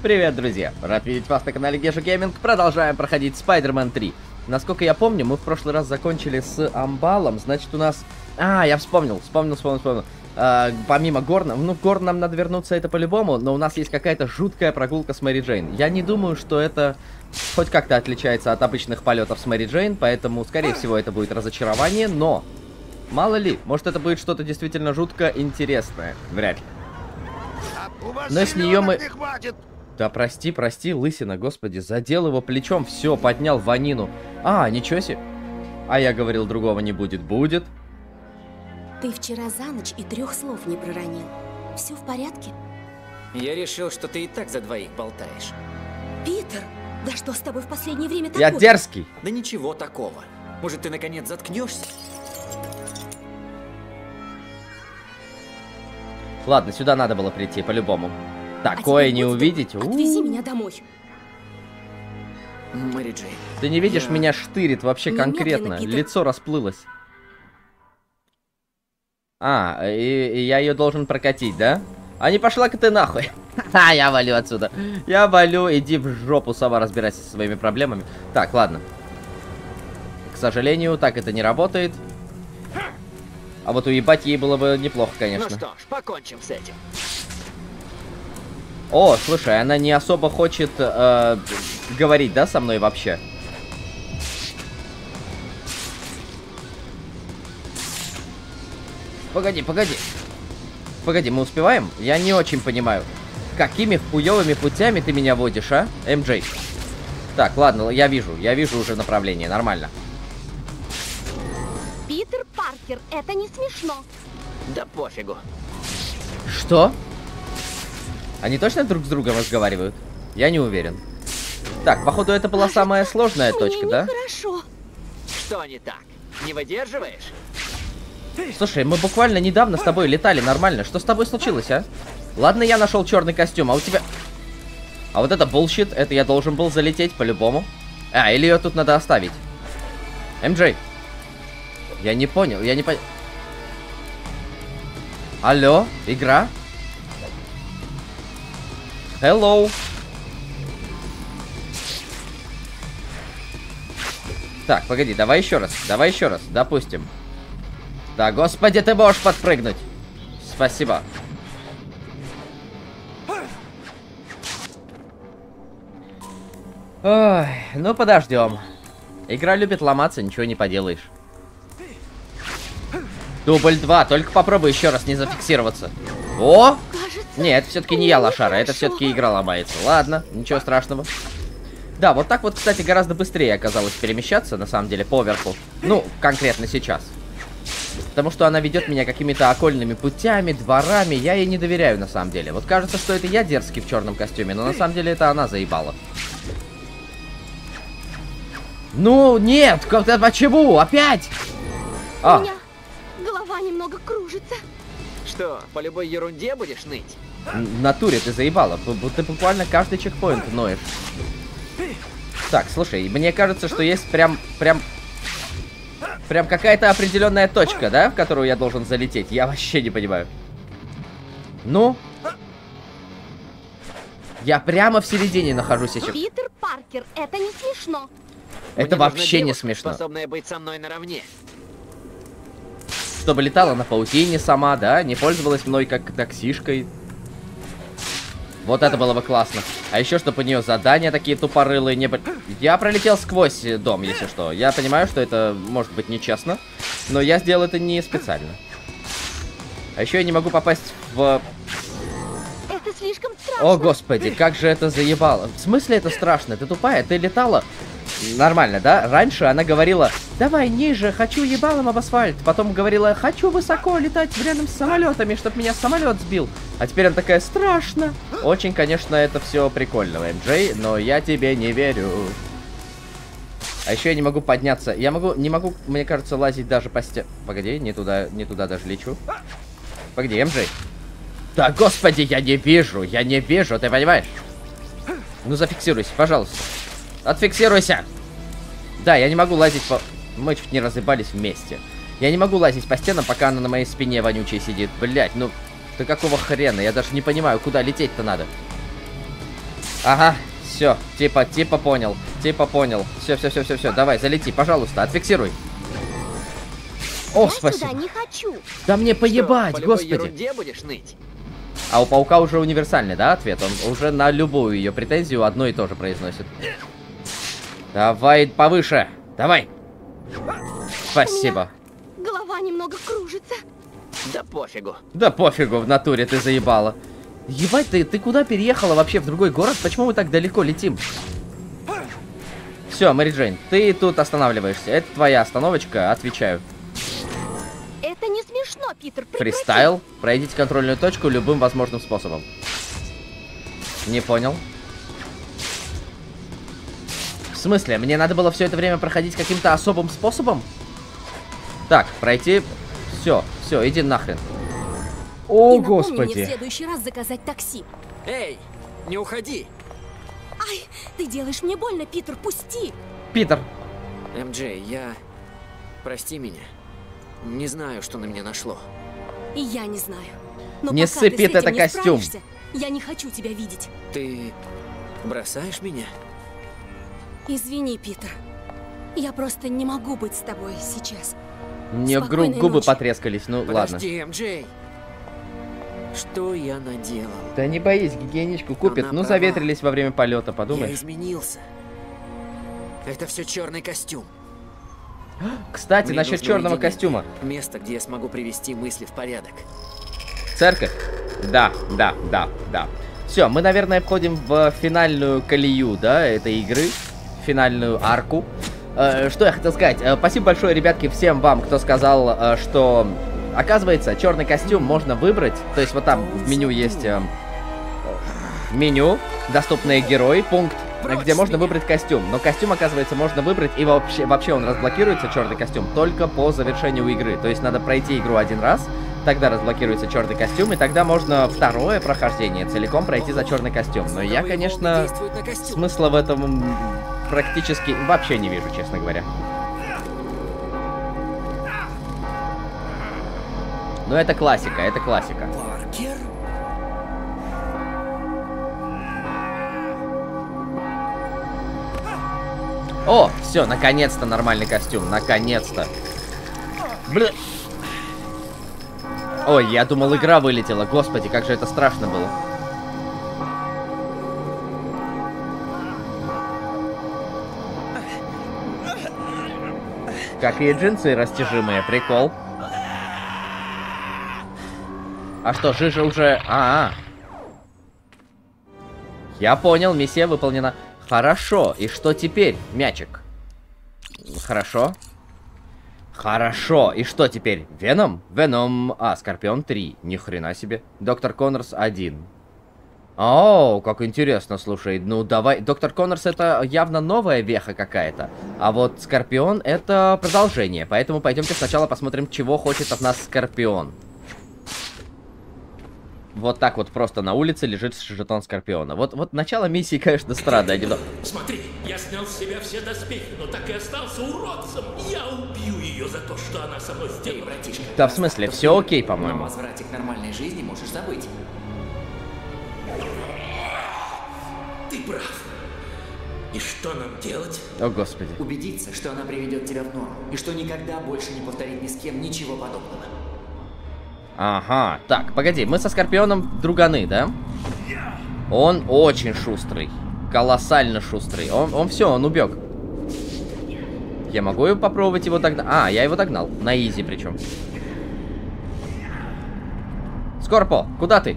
Привет, друзья! Рад видеть вас на канале Геша Гейминг. Продолжаем проходить Spider-Man 3. Насколько я помню, мы в прошлый раз закончили с Амбалом. Значит, у нас... я вспомнил. Помимо Горна... Ну, Горн нам надо вернуться, это по-любому. Но у нас есть какая-то жуткая прогулка с Мэри Джейн. Я не думаю, что это хоть как-то отличается от обычных полетов с Мэри Джейн. Поэтому, скорее всего, это будет разочарование. Но, мало ли, может это будет что-то действительно жутко интересное. Вряд ли. Но с нее мы... Да прости, лысина, господи, задел его плечом, все, поднял Ванину. Ничего себе. А я говорил, другого не будет. Будет. Ты вчера за ночь и 3 слов не проронил. Все в порядке? Я решил, что ты и так за двоих болтаешь. Питер, да что с тобой в последнее время такое? Я дерзкий. Да ничего такого. Может, ты наконец заткнешься? Ладно, сюда надо было прийти, по-любому. Такое не увидеть. Отвези меня домой. Мэри Джейн. Ты не видишь, меня штырит вообще конкретно. Питер. Лицо расплылось. И я ее должен прокатить, да? А не пошла-ка ты нахуй. Я валю отсюда. Я валю, иди в жопу, сама разбирайся со своими проблемами. Так, ладно. К сожалению, так это не работает. А вот уебать ей было бы неплохо, конечно. Ну что ж, покончим с этим. О, слушай, она не особо хочет говорить, да, со мной вообще? Погоди. Погоди, мы успеваем? Я не очень понимаю. Какими хуёвыми путями ты меня водишь, а, МJ? Так, ладно, я вижу уже направление, нормально. Питер Паркер, это не смешно. Да пофигу. Что? Они точно друг с другом разговаривают? Я не уверен. Так, походу, это была самая сложная точка, да? Хорошо. Что не так? Не выдерживаешь? Слушай, мы буквально недавно с тобой летали нормально. Что с тобой случилось, а? Ладно, я нашел черный костюм, а у тебя... А вот это bullshit, это я должен был залететь по-любому. Или ее тут надо оставить. МJ. Я не понял. Алло, игра? Hello. Так, погоди, давай еще раз, допустим. Да, господи, ты можешь подпрыгнуть. Спасибо. Ой, ну подождем. Игра любит ломаться, ничего не поделаешь. Дубль 2, только попробуй еще раз не зафиксироваться. О! Нет, все-таки не я лошара, это все-таки игра ломается. Ладно, ничего страшного. Да, вот так вот, кстати, гораздо быстрее оказалось перемещаться, на самом деле, поверху. Ну, конкретно сейчас. Потому что она ведет меня какими-то окольными путями, дворами. Я ей не доверяю, на самом деле. Вот кажется, что это я дерзкий в черном костюме, но на самом деле это она заебала. Ну, нет, как-то почему? Опять? У меня голова немного кружится. Что, по любой ерунде будешь ныть? В натуре ты заебала. Ты буквально каждый чекпоинт ноешь. Так, слушай, мне кажется, что есть прям какая-то определенная точка, да, в которую я должен залететь. Я вообще не понимаю. Ну? Я прямо в середине нахожусь сейчас. Питер Паркер, это не смешно. Это Мне вообще нужна не девушка, смешно. способная быть со мной наравне. Чтобы летала на паутине сама, да? Не пользовалась мной как таксишкой. Вот это было бы классно. А еще, чтобы у нее задания такие тупорылые не были. Я пролетел сквозь дом, если что. Я понимаю, что это может быть нечестно, но я сделал это не специально. А еще я не могу попасть в... Это слишком страшно. О, господи, как же это заебало. В смысле это страшно? Ты тупая? Ты летала... Нормально, да? Раньше она говорила, давай ниже, хочу ебалом об асфальт. Потом говорила, хочу высоко летать рядом с самолетами, чтобы меня самолет сбил. А теперь она такая, страшно. Очень, конечно, это все прикольно, МJ, но я тебе не верю. А еще я не могу подняться. Не могу, мне кажется, лазить даже по стене. Погоди, не туда даже лечу. Погоди, МJ. Да, господи, я не вижу, ты понимаешь? Ну, зафиксируйся, пожалуйста. Отфиксируйся! Да, я не могу лазить по... Мы чуть не разъебались вместе. Я не могу лазить по стенам, пока она на моей спине вонючей сидит. Блять, ну... Да какого хрена? Я даже не понимаю, куда лететь-то надо. Ага, все, типа понял. Все, давай, залети, пожалуйста, отфиксируй. О, Я спасибо. сюда не хочу. Да мне поебать, Что, по любой господи. ерунде будешь ныть? А у паука уже универсальный, да, ответ? Он уже на любую ее претензию одно и то же произносит. Давай повыше, давай. Спасибо. Голова немного кружится. Да пофигу. Да пофигу, в натуре ты заебала. Ебать, ты куда переехала вообще, в другой город? Почему мы так далеко летим? Все, Мэри Джейн, ты тут останавливаешься. Это твоя остановочка, отвечаю. Это не смешно, Питер. Прекрати. Фристайл. Пройдите контрольную точку любым возможным способом. Не понял. В смысле? Мне надо было все это время проходить каким-то особым способом? Так, пройти... Все, иди нахрен. О, И напомни мне в господи. следующий раз заказать такси. Эй, не уходи. Ай, ты делаешь мне больно, Питер, пусти. Питер. МД, я... Прости меня. Не знаю, что на меня нашло. И я не знаю. Но Не пока сыпь ты с это этим не костюм. справишься, я не хочу тебя видеть. Ты бросаешь меня? Извини, Питер. Я просто не могу быть с тобой сейчас. Мне Спокойной губы ночи. потрескались, ну ладно. Подожди, МД. Что я наделал? Да не боись, гигиеничку купит. Она Ну, права. заветрились во время полета, Я подумаешь. изменился. Это все черный костюм. Кстати, Мне насчет нужно черного уединение. костюма. Место, где я смогу привести мысли в порядок. Церковь? Да. Все, мы, наверное, входим в финальную колею, да, этой игры. Финальную арку. Что я хотел сказать? Спасибо большое, ребятки, всем вам, кто сказал, что... Оказывается, черный костюм можно выбрать. То есть вот там в меню есть меню, доступные герои, пункт, где можно выбрать костюм. Но костюм, оказывается, можно выбрать, и вообще он разблокируется, черный костюм, только по завершению игры. То есть надо пройти игру один раз, тогда разблокируется черный костюм, и тогда можно второе прохождение целиком пройти за черный костюм. Но я, конечно, Действует на костюм. смысла в этом практически вообще не вижу, честно говоря. Но это классика, это классика. Паркер? О, все, наконец-то нормальный костюм, наконец-то. Бля. Ой, я думал, игра вылетела. Господи, как же это страшно было. Какие джинсы растяжимые, прикол. А что, жижа уже... Я понял, миссия выполнена. Хорошо, и что теперь, мячик? Хорошо. Хорошо, и что теперь? Веном? Веном... Скорпион 3. Ни хрена себе. Доктор Коннорс 1. О, как интересно, слушай. Ну, давай... Доктор Коннорс это явно новая веха какая-то. А вот Скорпион это продолжение. Поэтому пойдемте сначала посмотрим, чего хочет от нас Скорпион. Вот так вот просто на улице лежит жетон Скорпиона. Вот начало миссии, конечно, странное. Смотри, я снял с себя все доспехи, но так и остался уродцем. Я убью ее за то, что она со мной Эй, сделала. братишка. Да, в смысле, все окей, О по-моему. возврате к нормальной жизни можешь забыть. Ты прав. И что нам делать? О, господи. Убедиться, что она приведет тебя в норму. И что никогда больше не повторит ни с кем ничего подобного. Ага, так, погоди, мы со Скорпионом друганы, да? Он очень шустрый. Колоссально шустрый. Он все, он убег. Я могу попробовать его догнать? Я его догнал. На изи причем. Скорпо, куда ты?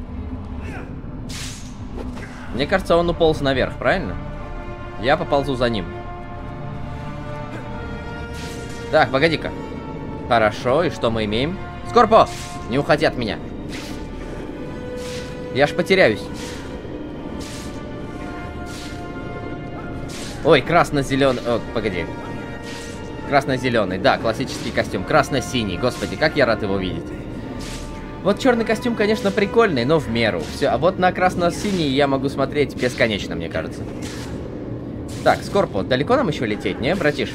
Мне кажется, он уполз наверх, правильно? Я поползу за ним. Так, погоди-ка. Хорошо, и что мы имеем? Скорпо! Не уходи от меня. Я ж потеряюсь. Ой, красно-зеленый... О, погоди. Красно-зеленый, да, классический костюм. Красно-синий, господи, как я рад его видеть. Вот черный костюм, конечно, прикольный, но в меру. Все, а вот на красно-синий я могу смотреть бесконечно, мне кажется. Так, Скорпо, далеко нам еще лететь, не, братиш?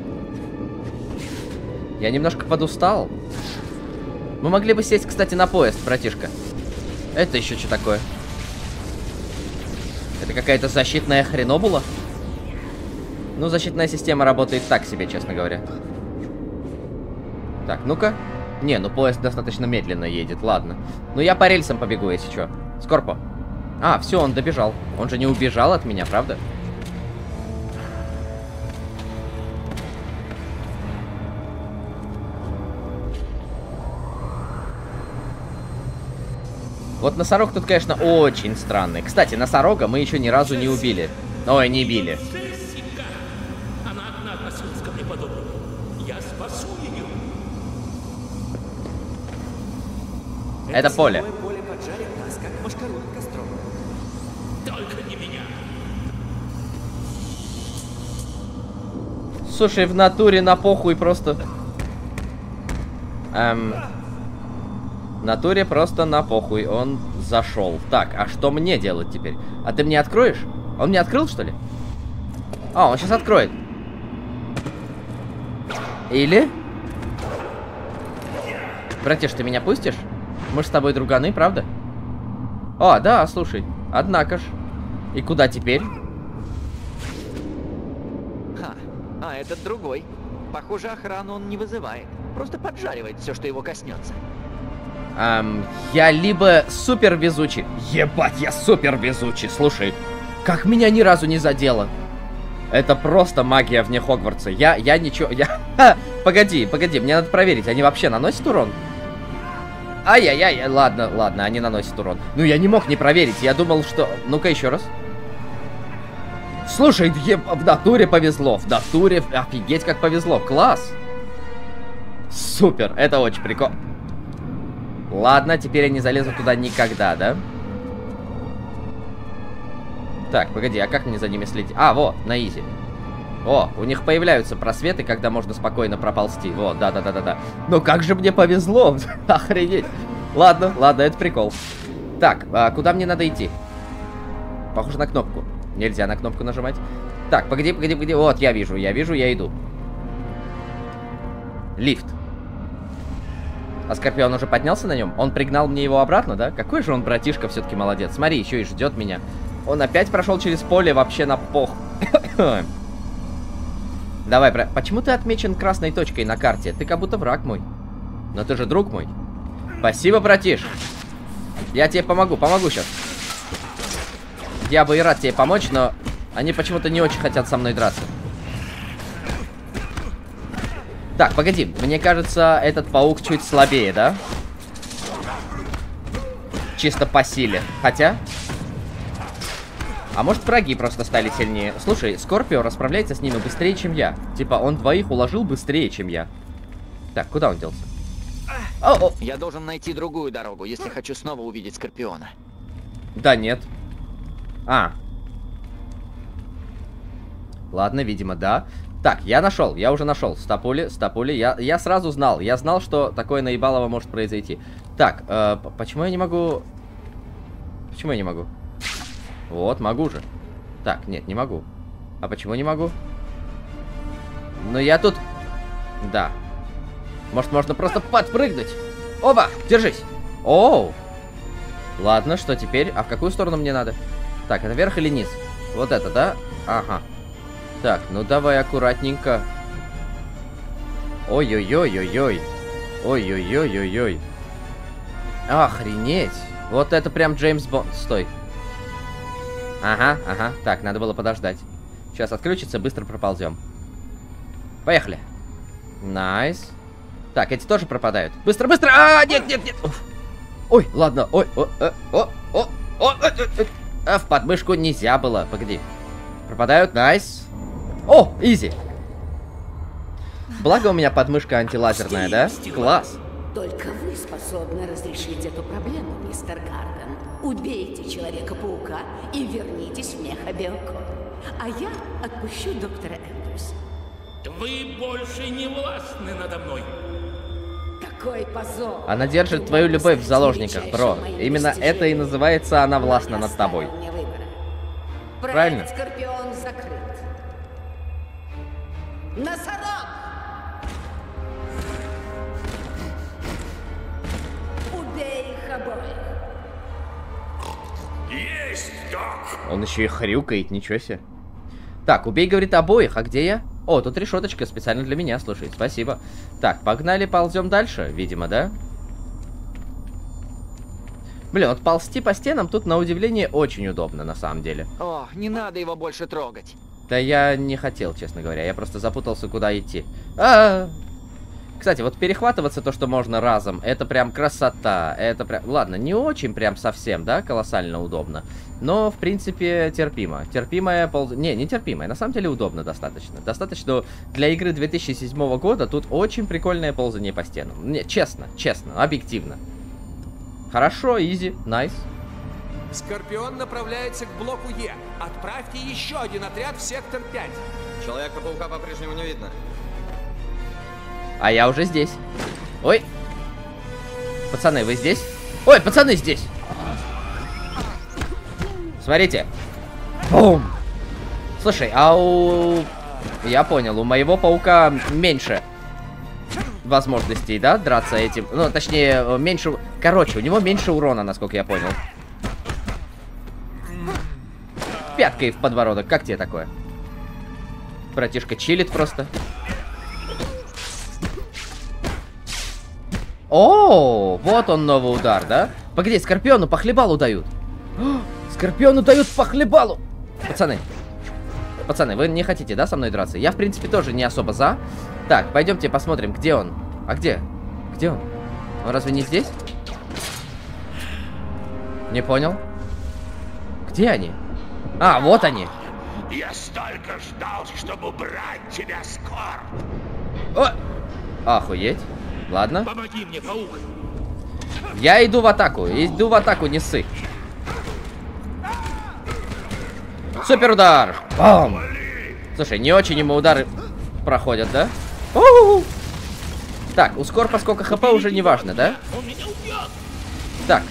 Я немножко подустал. Мы могли бы сесть, кстати, на поезд, братишка. Это еще что такое? Это какая-то защитная хренобула? Ну, защитная система работает так себе, честно говоря. Так, ну-ка. Не, ну поезд достаточно медленно едет, ладно. Ну я по рельсам побегу, если что. Скорпо. А, все, он добежал. Он же не убежал от меня, правда? Вот носорог тут, конечно, очень странный. Кстати, носорога мы еще ни разу не убили. Ой, не били. Джессика! Она одна относилась ко мне подобно. Я спасу ее. Это поле. Поле поджарит нас, как машкару над костром. Только не меня. Слушай, в натуре на похуй просто... В натуре просто на похуй. Он зашел. Так, а что мне делать теперь? А ты мне откроешь? Он мне открыл, что ли? А, он сейчас откроет. Или... Братиш, ты меня пустишь? Мы ж с тобой друганы, правда? О, да, слушай. Однако ж. И куда теперь? Ха, а этот другой. Похоже, охрану он не вызывает. Просто поджаривает все, что его коснется. Я либо супер везучий. Ебать, я супер везучий. Слушай, как меня ни разу не задело. Это просто магия вне Хогвартса. Я ничего... Погоди, мне надо проверить. Они вообще наносят урон? Ай-яй-яй, ладно, они наносят урон. Ну, я не мог не проверить. Я думал, что... Ну-ка, еще раз. Слушай, в натуре повезло. В натуре... Офигеть, как повезло. Класс. Супер, это очень прикольно. Ладно, теперь я не залезу туда никогда, да? Так, погоди, а как мне за ними следить? А, вот, на изи. О, у них появляются просветы, когда можно спокойно проползти. Вот, да. Но как же мне повезло! Охренеть! Ладно, это прикол. Так, а куда мне надо идти? Похоже на кнопку. Нельзя на кнопку нажимать. Так, погоди. Вот, я вижу, я иду. Лифт. А Скорпион уже поднялся на нем? Он пригнал мне его обратно, да? Какой же он, братишка, все-таки молодец. Смотри, еще и ждет меня. Он опять прошел через поле вообще на пох. Давай, почему ты отмечен красной точкой на карте? Ты как будто враг мой. Но ты же друг мой. Спасибо, братиш. Я тебе помогу сейчас. Я бы и рад тебе помочь, но они почему-то не очень хотят со мной драться. Так, погоди, мне кажется, этот паук чуть слабее, да? Чисто по силе. Хотя... А может, враги просто стали сильнее? Слушай, Скорпио расправляется с ними быстрее, чем я. Типа, он двоих уложил быстрее, чем я. Так, куда он делся? Я должен найти другую дорогу, если хочу снова увидеть Скорпиона. Да нет. Ладно, видимо, да. Так, я уже нашел. Стопули. Я сразу знал. Я знал, что такое наебалово может произойти. Так, почему я не могу... Вот, могу же. Так, нет, не могу. А почему не могу? Но я тут... Да. Может, можно просто подпрыгнуть? Оба, держись. Оу. Ладно, что теперь? А в какую сторону мне надо? Так, это вверх или низ? Вот это, да? Ага. Так, ну давай аккуратненько. Ой-ой-ой-ой-ой. Ой-ой-ой-ой-ой. Охренеть. Вот это прям Джеймс Бонд. Стой. Ага. Так, надо было подождать. Сейчас отключится, быстро проползем. Поехали. Найс. Так, эти тоже пропадают. Быстро! А, нет! Ой, ладно. В подмышку нельзя было. Погоди. Пропадают, найс. О, изи. Благо у меня подмышка антилазерная, да? Класс. Только вы способны разрешить эту проблему, мистер Гарден. Убейте Человека-паука и вернитесь в Мехабиокон. А я отпущу доктора Эндрюса. Вы больше не властны надо мной. Какой позор! Она держит твою любовь в заложниках, бро. Именно это и называется «она властна над тобой». Правильно? Проект Скорпион закрыт. Носорог! Убей их обоих. Есть! есть, док. Он еще и хрюкает, ничего себе. Так, убей, говорит, обоих. А где я? О, тут решеточка специально для меня, слушай, спасибо. Так, погнали, ползем дальше, видимо, да? Блин, вот ползти по стенам тут, на удивление, очень удобно, на самом деле. О, не надо его больше трогать. Да я не хотел, честно говоря, я просто запутался, куда идти. Кстати, вот перехватываться то, что можно разом, это прям красота. Это прям... Ладно, не очень прям совсем, да, колоссально удобно. Но, в принципе, терпимо. Терпимое Не, не терпимое, на самом деле удобно достаточно. Достаточно для игры 2007 года тут очень прикольное ползание по стенам. Не, честно, объективно. Хорошо, изи, найс. Скорпион направляется к блоку Е. Отправьте еще один отряд в сектор 5. Человека-паука по-прежнему не видно. А я уже здесь. Ой. Пацаны, вы здесь? Ой, пацаны здесь. Смотрите. Бум. Слушай, Я понял, у моего паука меньше возможностей, да, драться этим. Ну, точнее, меньше... Короче, у него меньше урона, насколько я понял. Пяткой в подбородок. Как тебе такое? Братишка чилит просто. О, вот он новый удар, да? Погоди, Скорпиону по хлебалу дают. Скорпиону дают по хлебалу. Пацаны, вы не хотите, да, со мной драться? Я, в принципе, тоже не особо за. Так, пойдемте посмотрим, где он. А где? Где он? Он разве не здесь? Не понял. Где они? А, вот они. Я столько ждал, чтобы убрать тебя, Скорп. О! Охуеть. Ладно. Помоги мне, паук. Я иду в атаку, не ссы. Супер удар. Бам! Слушай, не очень ему удары проходят, да? У-у-у! Так, у Скорпа сколько хп уже не важно, да? Он меня убьет. Так.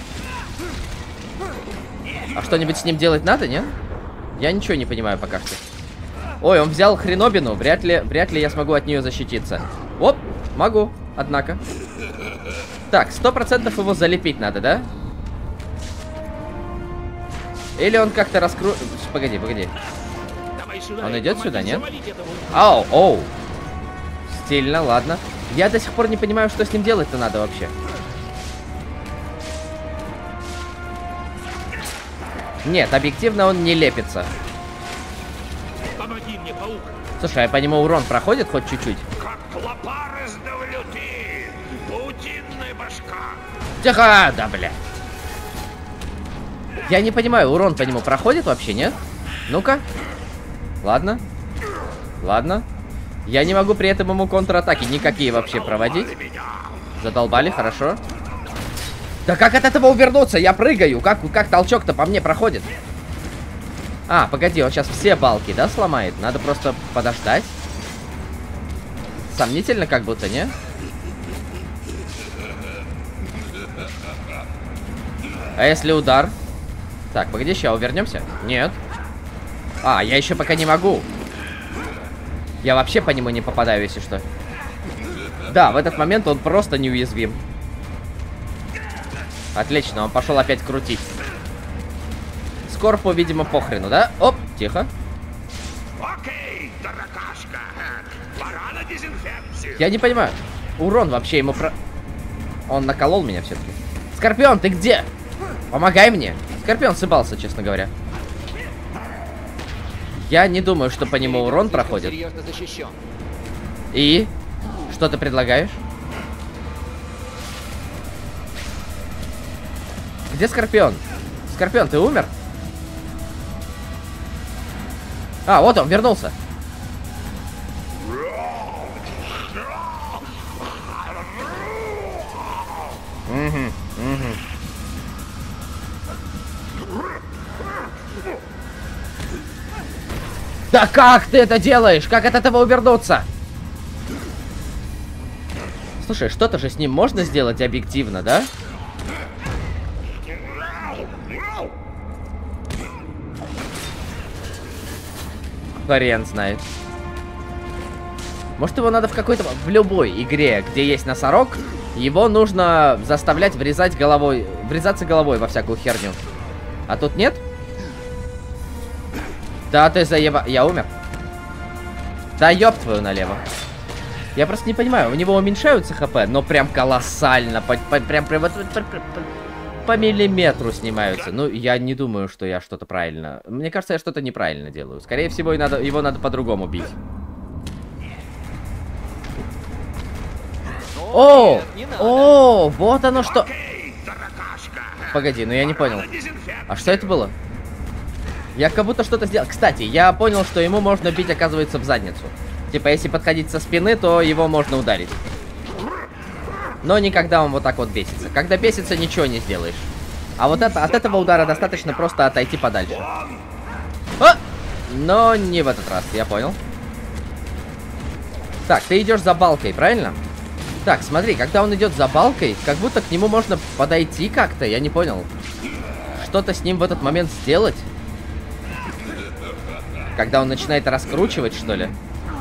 А что-нибудь с ним делать надо, нет? Я ничего не понимаю пока что. Ой, он взял хренобину. Вряд ли я смогу от нее защититься. Оп, могу, однако. Так, 100% его залепить надо, да? Или он как-то раскру... Погоди. Давай сюда. Он идет сюда, нет? Ау. Оу. Стильно, ладно. Я до сих пор не понимаю, что с ним делать-то надо вообще. Нет, объективно он не лепится. Помоги мне, паук. Слушай, а по нему урон проходит хоть чуть-чуть? Как клопа раздавлю ты, паутинная башка. Тихо! Да, бля. Я не понимаю, урон по нему проходит вообще, нет? Ну-ка. Ладно. Я не могу при этом ему контратаки никакие вообще проводить. Задолбали, хорошо. Да как от этого увернуться? Я прыгаю. Как толчок-то по мне проходит? А, погоди, он сейчас все балки, да, сломает? Надо просто подождать. Сомнительно как будто, не? А если удар? Так, погоди, сейчас увернемся? Нет. А, я еще пока не могу. Я вообще по нему не попадаю, если что. Да, в этот момент он просто неуязвим. Отлично, он пошел опять крутить. Скорпу, видимо, похрену, да? Оп, тихо. Окей, таракашка. Пора на дезинфекцию. Я не понимаю. Урон вообще ему Он наколол меня все-таки. Скорпион, ты где? Помогай мне. Скорпион сыбался, честно говоря. Я не думаю, что по нему урон проходит. И? Что ты предлагаешь? Где Скорпион? Скорпион, ты умер? А, вот он, вернулся. Да как ты это делаешь? Как от этого увернуться? Слушай, что-то же с ним можно сделать объективно, да? Хрен знает. Может, его надо в какой-то... В любой игре, где есть носорог, его нужно заставлять врезаться головой во всякую херню. А тут нет? Да ты заеба... Я умер? Да ёб твою налево. Я просто не понимаю, у него уменьшаются хп, но прям колоссально, прям по миллиметру снимаются. Ну, я не думаю, что я что-то правильно... Мне кажется, я что-то неправильно делаю. Скорее всего, его надо по-другому бить. О! О, вот оно что... Погоди, ну я не понял. А что это было? Я как будто что-то сделал. Кстати, я понял, что ему можно бить, оказывается, в задницу. Типа, если подходить со спины, то его можно ударить. Но не когда он вот так вот бесится. Когда бесится, ничего не сделаешь. А вот это, от этого удара достаточно просто отойти подальше. А! Но не в этот раз, я понял. Так, ты идешь за балкой, правильно? Так, смотри, когда он идет за балкой, как будто к нему можно подойти как-то, я не понял. Что-то с ним в этот момент сделать? Когда он начинает раскручивать, что ли?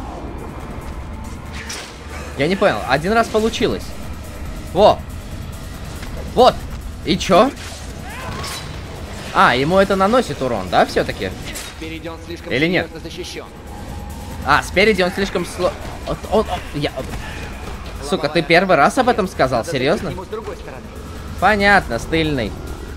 Я не понял, один раз получилось. Во! Вот! И чё? А, ему это наносит урон, да, все-таки? Или нет? А, спереди он слишком Сука, ты первый раз об этом сказал? Серьезно? Понятно, стыльный.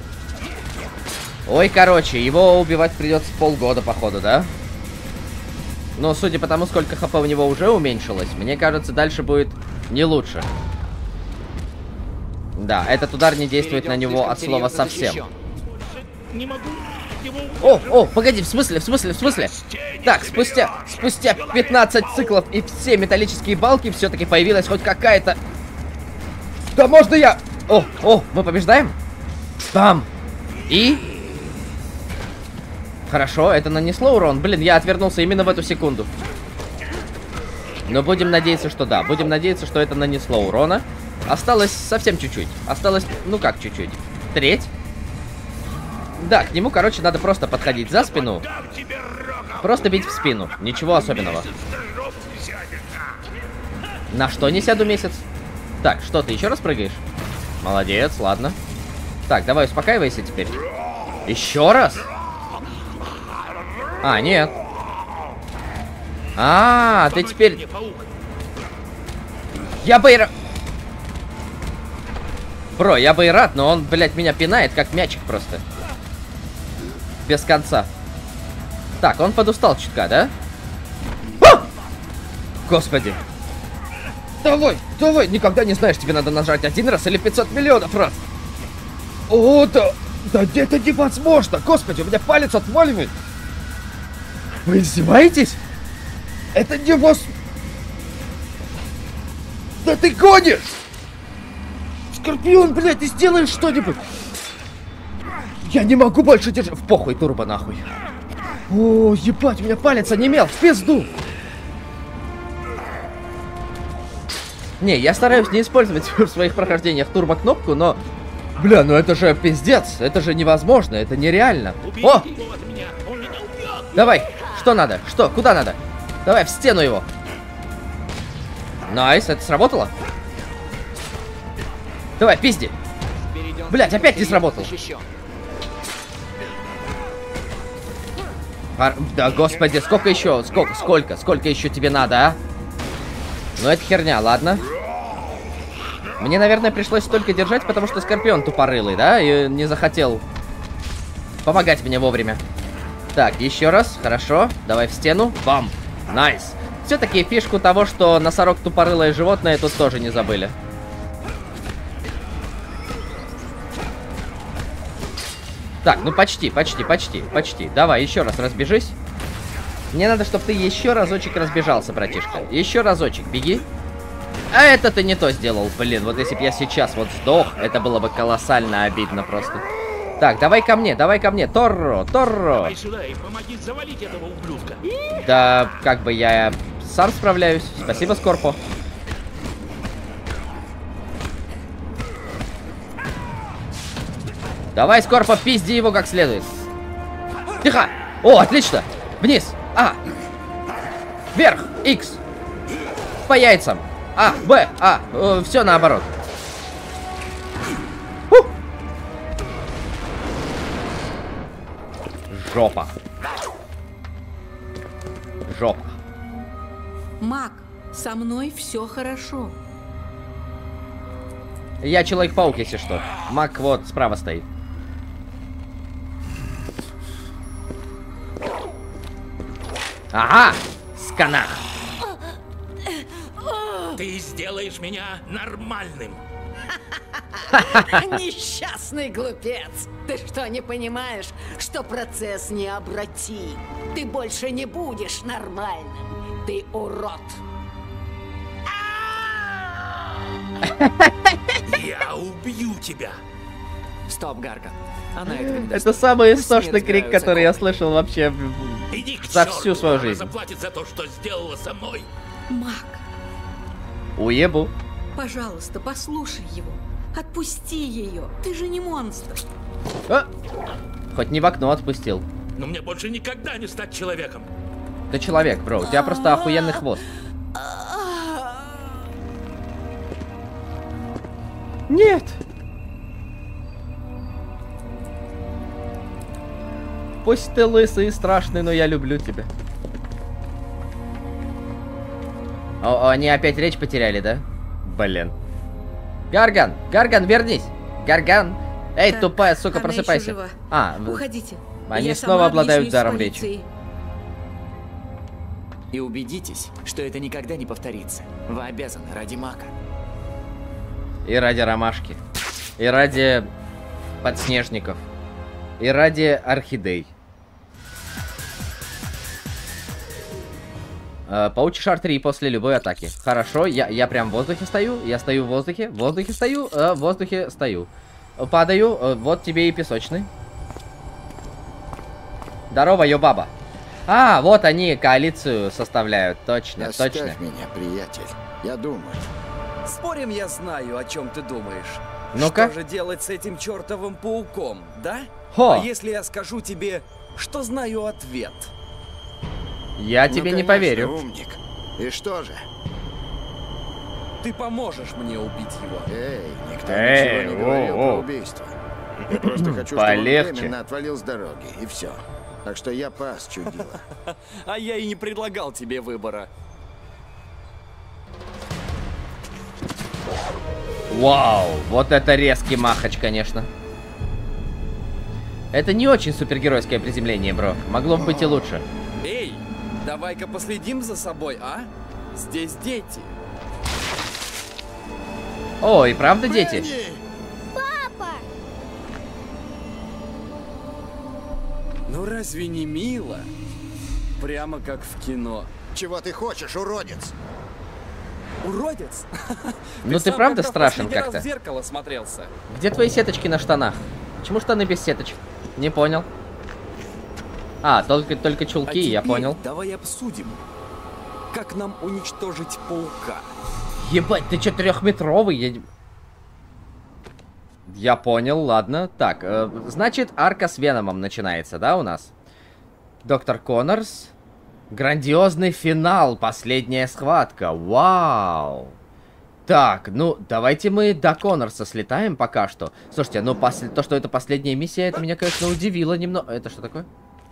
Ой, короче, его убивать придется полгода, походу, да? Но судя по тому, сколько хп у него уже уменьшилось, мне кажется, дальше будет не лучше. Да, этот удар не действует на него от слова совсем. О, погоди, в смысле? Так, спустя 15 циклов и все металлические балки все-таки появилась хоть какая-то... Да можно я... О, мы побеждаем? Бам! И... Хорошо, это нанесло урон. Блин, я отвернулся именно в эту секунду. Но будем надеяться, что да. Будем надеяться, что это нанесло урона. Осталось совсем чуть-чуть. Осталось, ну как чуть-чуть? Треть. Да, к нему, короче, надо просто подходить за спину. Просто бить в спину. Ничего особенного. На что не сяду месяц? Так, что, ты еще раз прыгаешь? Молодец, ладно. Так, давай успокаивайся теперь. Еще раз? А, нет. А, ты теперь... Я бы и рад... Бро, я бы и рад, но он, блядь, меня пинает, как мячик просто. Без конца. Так, он подустал чутка, да? А! Господи. Давай, никогда не знаешь, тебе надо нажать один раз или 500 миллионов раз. О, да это невозможно. Господи, у меня палец отваливает. Вы издеваетесь? Это невозможно. Да ты гонишь! Скорпион, блядь, ты сделаешь что-нибудь? Я не могу больше держать. В похуй, турбо, нахуй. О, ебать, у меня палец онемел, в пизду. Не, я стараюсь не использовать в своих прохождениях турбо-кнопку, но... Бля, ну это же пиздец, это же невозможно, это нереально. О! Давай, что надо? Что? Куда надо? Давай, в стену его. Найс, это сработало? Давай, пизди. Блять, опять не сработало. Да, господи, сколько еще? Сколько еще тебе надо, а? Ну, это херня, ладно. Мне, наверное, пришлось столько держать, потому что Скорпион тупорылый, да? И не захотел помогать мне вовремя. Так, еще раз, хорошо. Давай в стену. Бам. Найс. Все-таки фишку того, что носорог тупорылое животное, тут тоже не забыли. Так, ну почти. Давай, еще раз разбежись. Мне надо, чтобы ты еще разочек разбежался, братишка. Еще разочек, беги. А это ты не то сделал, блин. Вот если бы я сейчас вот сдох, это было бы колоссально обидно просто. Так, давай ко мне. Торро. Давай сюда и помоги завалить этого ублюдка. Да, как бы я сам справляюсь. Спасибо, Скорпо. Давай, Скорпо, пизди его как следует. Тихо! О, отлично! Вниз! А! Вверх! Х! По яйцам! А! Б! А! Все наоборот. Жопа. Жопа. Мак, со мной все хорошо. Я Человек-паук, если что. Мак вот справа стоит. Ага! Сканах! Ты сделаешь меня нормальным. Несчастный глупец! Ты что, не понимаешь, что процесс необратим? Ты больше не будешь нормальным. Ты урод. Я убью тебя. Стоп, Гарган. Она этого не Это даст. самый Пусть истошный смерть крик, играют который я законы. слышал вообще Иди к за черту, всю свою она жизнь. заплатит за то, что сделала со мной. Мак, Уебу. пожалуйста, послушай его. Отпусти ее. Ты же не монстр. А! Хоть не в окно отпустил. Но мне больше никогда не стать человеком. Ты человек, бро. У тебя просто охуенный хвост. Нет. Пусть ты лысый и страшный, но я люблю тебя. О, они опять речь потеряли, да? Блин. Гарган! Гарган, вернись! Гарган! Эй, Так, тупая сука, она еще просыпайся. жива. А, Уходите. Они Я снова сама обладают объяснюсь с даром речи. полицией. И убедитесь, что это никогда не повторится. Вы обязаны ради Мака. И ради ромашки. И ради подснежников. И ради орхидей. Паучий шар 3 после любой атаки. Хорошо, я прям в воздухе стою. Я стою в воздухе. В воздухе стою. В воздухе стою. Падаю. Вот тебе и песочный. Здорово, ёбаба. А, вот они коалицию составляют. Точно, Оставь точно. меня, приятель. Я думаю. Спорим, я знаю, о чем ты думаешь. Ну-ка. Что же делать с этим чертовым пауком, да? Хо. А если я скажу тебе, что знаю ответ? Я тебе Ну, не конечно, поверю. умник. И что же? Ты поможешь мне убить его. Эй, никто Эй, ничего не говорил воу. про убийство. Я просто хочу, чтобы он Полегче. временно отвалил с дороги, и все. Так что я пас, чудило. А я и не предлагал тебе выбора. Вау, вот это резкий махач, конечно. Это не очень супергеройское приземление, бро. Могло бы быть и лучше. Эй, давай-ка последим за собой, а? Здесь дети. О, и правда, дети? Ну разве не мило? Прямо как в кино. Чего ты хочешь, уродец? Уродец? Ну ты сам правда когда в страшен последний раз как-то. в зеркало смотрелся? Где твои сеточки на штанах? Почему штаны без сеточек? Не понял. А, только чулки, я теперь понял. Давай обсудим, как нам уничтожить паука. Ебать, ты че, 3-метровый? Я понял, ладно. Так, значит, арка с Веномом начинается, да, у нас? Доктор Коннорс. Грандиозный финал, последняя схватка. Вау! Так, ну, давайте мы до Коннорса слетаем пока что. Слушайте, ну, то, что это последняя миссия, это меня, конечно, удивило немного. Это что такое?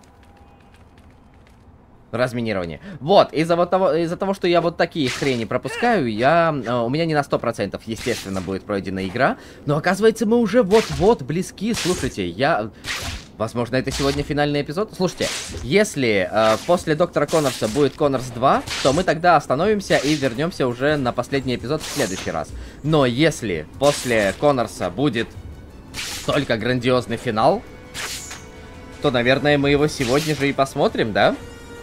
Разминирование. Вот, из-за того, что я вот такие хрени пропускаю, у меня не на 100%, естественно, будет пройдена игра. Но, оказывается, мы уже вот-вот близки. Слушайте, возможно, это сегодня финальный эпизод. Слушайте, если после Доктора Коннорса будет Коннорс 2, то мы тогда остановимся и вернемся уже на последний эпизод в следующий раз. Но если после Коннорса будет только грандиозный финал, то, наверное, мы его сегодня же и посмотрим, да?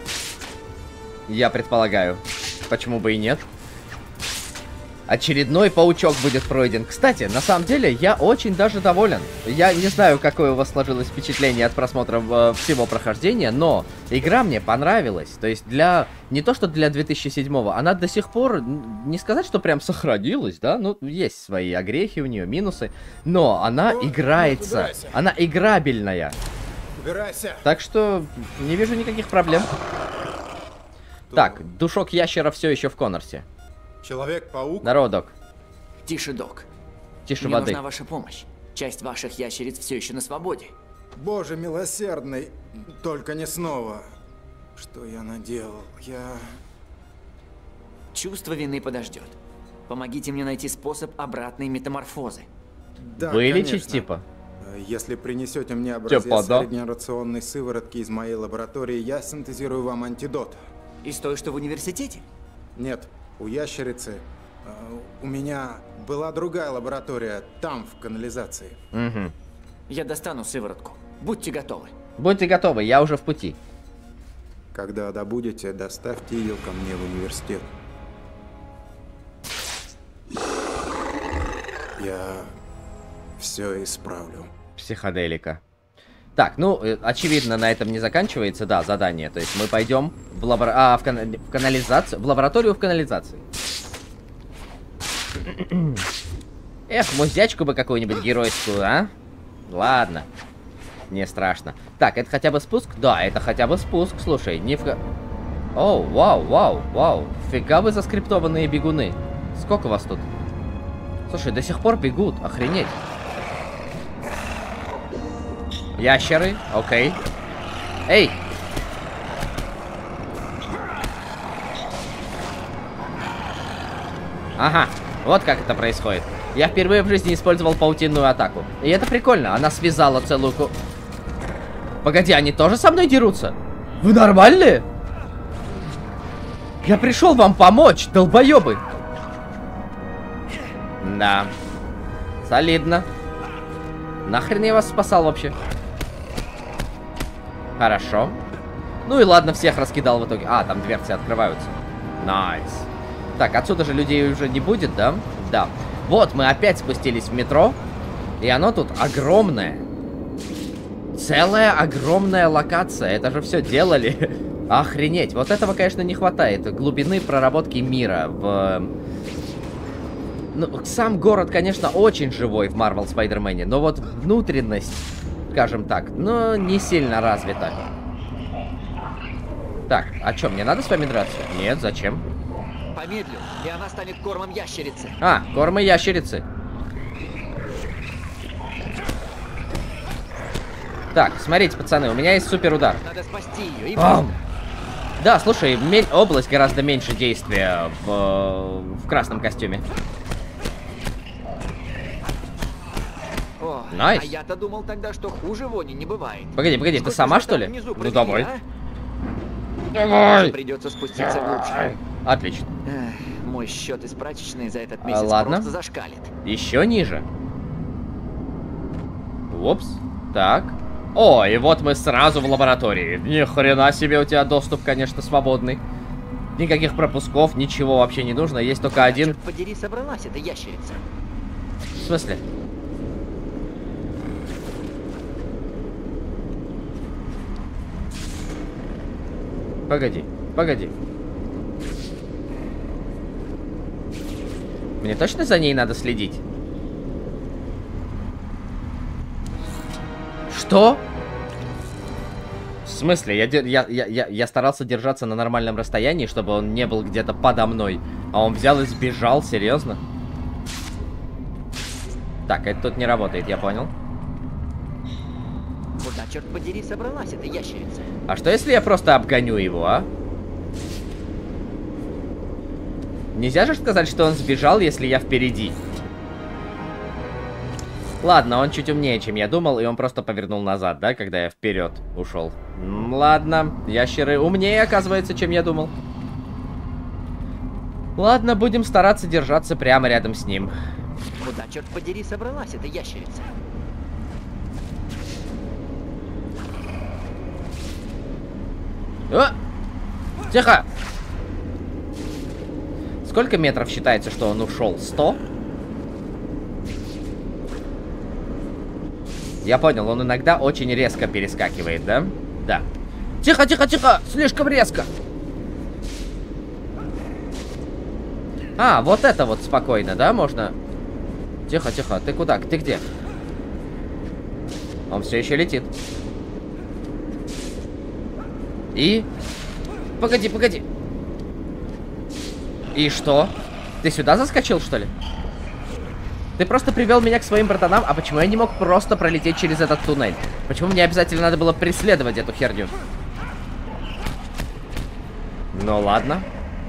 Я предполагаю. Почему бы и нет? Очередной паучок будет пройден. Кстати, на самом деле, я очень даже доволен. Я не знаю, какое у вас сложилось впечатление от просмотра всего прохождения, но игра мне понравилась. То есть не то, что для 2007-го, она до сих пор, не сказать, что прям сохранилась, да? Ну, есть свои огрехи у нее, минусы. Но она играется. Она играбельная. Убирайся. Так что не вижу никаких проблем. Так, душок ящера все еще в Коннорсе. Человек-паук. Здорово, док. Тише, док. Тише Мне воды. нужна ваша помощь. Часть ваших ящериц все еще на свободе. Боже милосердный, только не снова. Что я наделал? Чувство вины подождет. Помогите мне найти способ обратной метаморфозы. Да, Вылечить, конечно. типа? Если принесете мне образец Типа, да. среднерационной сыворотки из моей лаборатории, я синтезирую вам антидот. Из той, что в университете? Нет, у ящерицы. У меня была другая лаборатория, там, в канализации. Угу. Я достану сыворотку. Будьте готовы. Будьте готовы, я уже в пути. Когда добудете, доставьте ее ко мне в университет. Я все исправлю. Психоделика. Так, ну, очевидно, на этом не заканчивается, да, задание. То есть мы пойдем в в канализацию, в лабораторию в канализации. Эх, муздячку бы какую-нибудь геройскую, а? Ладно. Не страшно. Так, это хотя бы спуск? Да, это хотя бы спуск, слушай. Не в... Оу, вау. Фига вы заскриптованные бегуны. Сколько вас тут? Слушай, до сих пор бегут, охренеть. Ящеры, окей. Эй! Ага, вот как это происходит. Я впервые в жизни использовал паутинную атаку. И это прикольно, она связала целую Погоди, они тоже со мной дерутся? Вы нормальные? Я пришел вам помочь, долбоебы. Да. Солидно. Нахрен я вас спасал вообще? Хорошо. Ну и ладно, всех раскидал в итоге. А, там дверцы открываются. Найс. Так, отсюда же людей уже не будет, да? Да. Вот, мы опять спустились в метро. И оно тут огромное. Целая огромная локация. Это же все делали. Охренеть. Вот этого, конечно, не хватает. Глубины проработки мира в... Ну, сам город, конечно, очень живой в Marvel Spider-Man, но вот внутренность, скажем так, ну, не сильно развита. Так, а что, мне надо с вами драться? Нет, зачем? Помедлю, и она станет кормом ящерицы. А, кормы ящерицы. Так, смотрите, пацаны, у меня есть супер удар. Надо спасти ее и... Да, слушай, область гораздо меньше действия в красном костюме. О, Найс. А я-то думал тогда, что хуже вони не бывает. Погоди, Сколько ты сама, же что ли? там внизу Ну, провели, давай. а? Давай. Придется спуститься глубже. Отлично. Эх, мой счет из прачечной за этот месяц Ладно. просто зашкалит. Еще ниже. Упс. Так. О, и вот мы сразу в лаборатории. Ни хрена себе, у тебя доступ, конечно, свободный. Никаких пропусков, ничего вообще не нужно. Есть только один. Черт подери, собралась эта ящерица. В смысле? Погоди, погоди. Мне точно за ней надо следить? Что? В смысле? Я старался держаться на нормальном расстоянии, чтобы он не был где-то подо мной. А он взял и сбежал? Серьезно? Так, это тут не работает, я понял. Куда, черт подери, собралась эта ящерица? А что если я просто обгоню его, а? Нельзя же сказать, что он сбежал, если я впереди. Ладно, он чуть умнее, чем я думал, и он просто повернул назад, да, когда я вперед ушел. Ладно, ящеры умнее, оказывается, чем я думал. Ладно, будем стараться держаться прямо рядом с ним. Куда, черт подери, собралась эта ящерица? О! Тихо! Сколько метров считается, что он ушел? 100? Я понял, он иногда очень резко перескакивает, да? Да. Тихо, тихо, тихо! Слишком резко! А, вот это вот спокойно, да? Можно... Тихо, тихо, ты куда? Ты где? Он все еще летит. И... Погоди, погоди. И что? Ты сюда заскочил, что ли? Ты просто привел меня к своим братанам, а почему я не мог просто пролететь через этот туннель? Почему мне обязательно надо было преследовать эту херню? Ну ладно.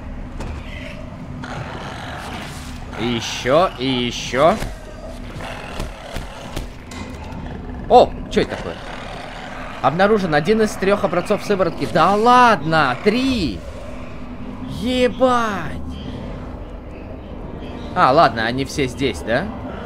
И еще, и еще. О, что это такое? Обнаружен один из 3 образцов сыворотки. Да ладно, 3! Ебать! А, ладно, они все здесь, да?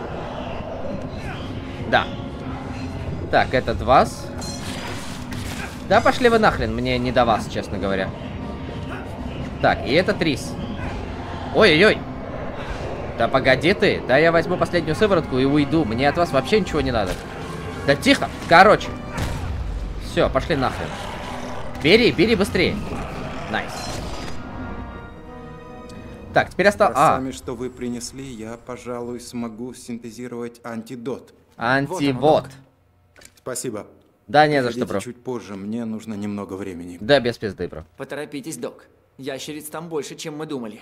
Да. Так, этот вас. Да пошли вы нахрен, мне не до вас, честно говоря. Так, и этот рис. Ой-ой-ой. Да погоди ты. Да я возьму последнюю сыворотку и уйду. Мне от вас вообще ничего не надо. Да тихо. Короче. Все, пошли нахрен. Бери, бери быстрее. Найс. Так, теперь осталось... Сами, что вы принесли, я, пожалуй, смогу синтезировать антидот. Антивод. Спасибо. Да не за что, бро. Чуть позже, мне нужно немного времени. Да, без пизды, бро. Поторопитесь, док. Ящериц там больше, чем мы думали.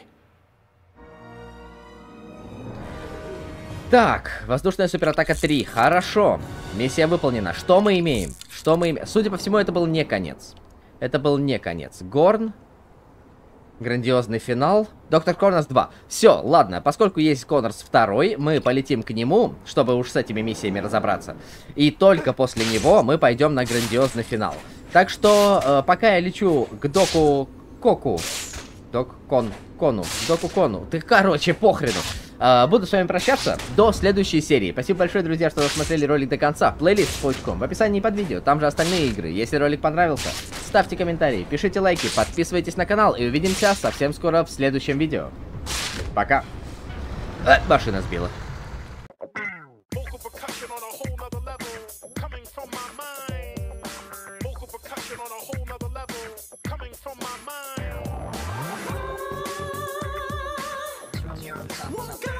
Так, воздушная суператака 3. Хорошо. Миссия выполнена. Что мы имеем? Что мы имеем? Судя по всему, это был не конец. Это был не конец. Горн. Грандиозный финал. Доктор Коннорс 2. Все, ладно. Поскольку есть Коннорс 2, мы полетим к нему, чтобы уж с этими миссиями разобраться. И только после него мы пойдем на грандиозный финал. Так что, пока я лечу к Доку Коку. Доку Кону. Ты, короче, похрену. Буду с вами прощаться до следующей серии. Спасибо большое, друзья, что досмотрели ролик до конца. Плейлист с паучком в описании под видео. Там же остальные игры. Если ролик понравился, ставьте комментарии, пишите лайки, подписывайтесь на канал. И увидимся совсем скоро в следующем видео. Пока. Машина сбила. Won't